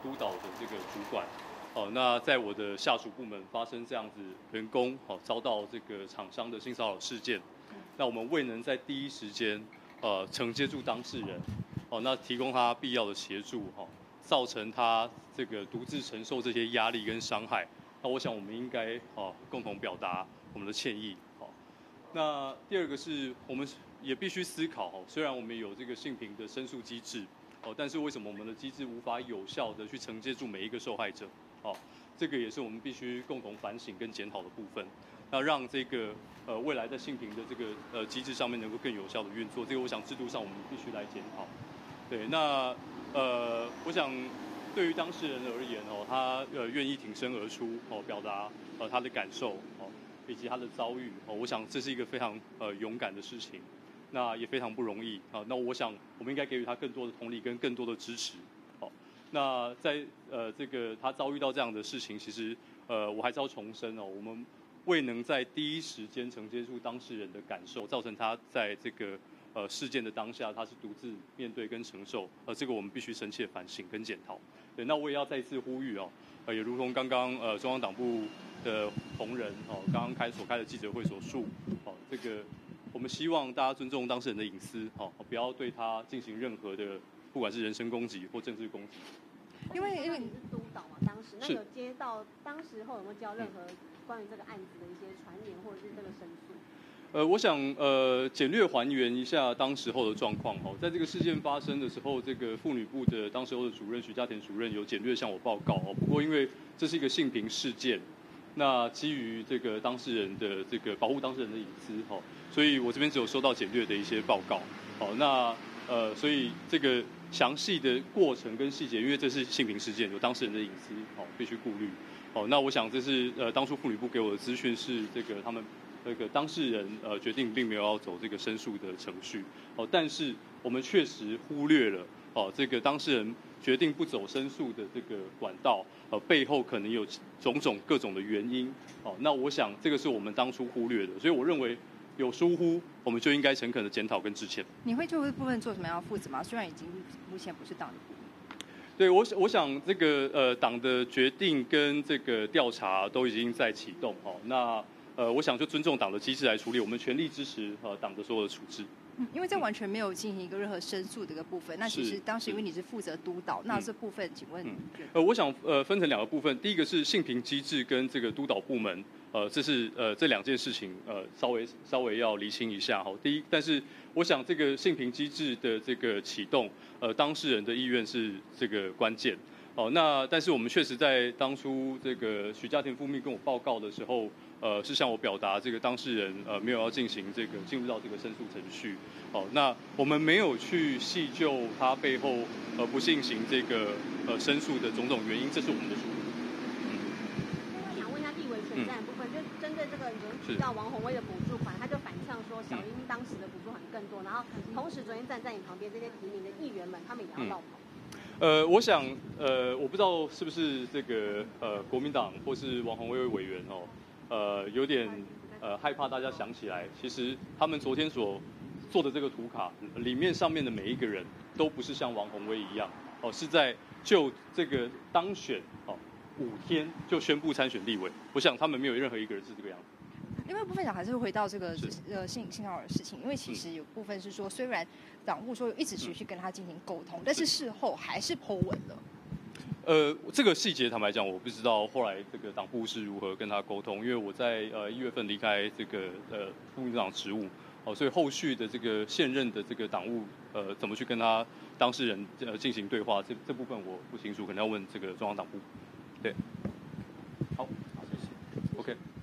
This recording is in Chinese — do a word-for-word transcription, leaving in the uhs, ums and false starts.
督导的这个主管。哦，那在我的下属部门发生这样子员工哦遭到这个厂商的性骚扰事件，那我们未能在第一时间呃承接住当事人，哦，那提供他必要的协助哈、哦，造成他这个独自承受这些压力跟伤害。那我想我们应该哦共同表达我们的歉意。好，那第二个是我们也必须思考哦，虽然我们有这个性平的申诉机制哦，但是为什么我们的机制无法有效的去承接住每一个受害者？哦，这个也是我们必须共同反省跟检讨的部分。那让这个呃未来在性平的这个呃机制上面能够更有效的运作，这个我想制度上我们必须来检讨。对，那呃我想。对于当事人而言哦，他呃愿意挺身而出哦，表达呃他的感受哦，以及他的遭遇哦，我想这是一个非常呃勇敢的事情，那也非常不容易啊。那我想我们应该给予他更多的同理跟更多的支持。好，那在呃这个他遭遇到这样的事情，其实呃我还是要重申哦，我们未能在第一时间承接住当事人的感受，造成他在这个。呃，事件的当下，他是独自面对跟承受，呃，这个我们必须深切反省跟检讨。对，那我也要再次呼吁哦，呃，也如同刚刚呃中央党部的同仁哦，刚刚开所开的记者会所述，哦，这个我们希望大家尊重当事人的隐私，哦，不要对他进行任何的，不管是人身攻击或政治攻击。 因为因为你是督导嘛，当时那有接到当时候有没有接到任何关于这个案子的一些传言或者是这个申诉？ 呃，我想呃简略还原一下当时候的状况哦，在这个事件发生的时候，这个妇女部的当时候的主任徐家田主任有简略向我报告哦。不过因为这是一个性平事件，那基于这个当事人的这个保护当事人的隐私哦，所以我这边只有收到简略的一些报告哦。那呃，所以这个详细的过程跟细节，因为这是性平事件，有当事人的隐私哦，必须顾虑哦。那我想这是呃当初妇女部给我的资讯是这个他们。那个当事人呃决定并没有要走这个申诉的程序哦，但是我们确实忽略了哦这个当事人决定不走申诉的这个管道，呃背后可能有种种各种的原因哦。那我想这个是我们当初忽略的，所以我认为有疏忽，我们就应该诚恳的检讨跟致歉。 你会就这部分做什么样的负责吗？虽然已经目前不是党的部门。 对我我想这个呃党的决定跟这个调查都已经在启动哦，那。呃，我想就尊重党的机制来处理，我们全力支持呃党的所有的处置。 嗯，因为这完全没有进行一个任何申诉的一个部分。那其实当时因为你是负责督导，那这部分请问？嗯， 呃，我想呃分成两个部分，第一个是性平机制跟这个督导部门，呃，这是呃这两件事情呃稍微稍微要厘清一下哈。第一，但是我想这个性平机制的这个启动，呃，当事人的意愿是这个关键。哦，那但是我们确实在当初这个许家田副秘跟我报告的时候，呃，是向我表达这个当事人呃没有要进行这个进入到这个申诉程序。哦，那我们没有去细究他背后呃不进行这个呃申诉的种种原因，这是我们的疏忽。 嗯。那想问一下立委选战的部分，嗯、就针对这个有人提到王宏威的补助款，他就反向说小英当时的补助款更多，然后同时昨天站在你旁边这些提名的议员们，他们也要绕跑。嗯呃，我想，呃，我不知道是不是这个呃国民党或是王宏威委员哦，呃，有点呃害怕大家想起来，其实他们昨天所做的这个图卡里面上面的每一个人都不是像王宏威一样哦，是在就这个当选哦五天就宣布参选立委，我想他们没有任何一个人是这个样子。 另外部分讲还是回到这个呃性性骚扰的事情，因为其实有部分是说，虽然党务说一直持续跟他进行沟通，但是事后还是 po 文了。 呃，这个细节坦白讲，我不知道后来这个党部是如何跟他沟通，因为我在呃一月份离开这个呃副秘书长职务，哦，所以后续的这个现任的这个党务呃怎么去跟他当事人呃进行对话，这这部分我不清楚，可能要问这个中央党部。对，好，好，谢谢 ，OK。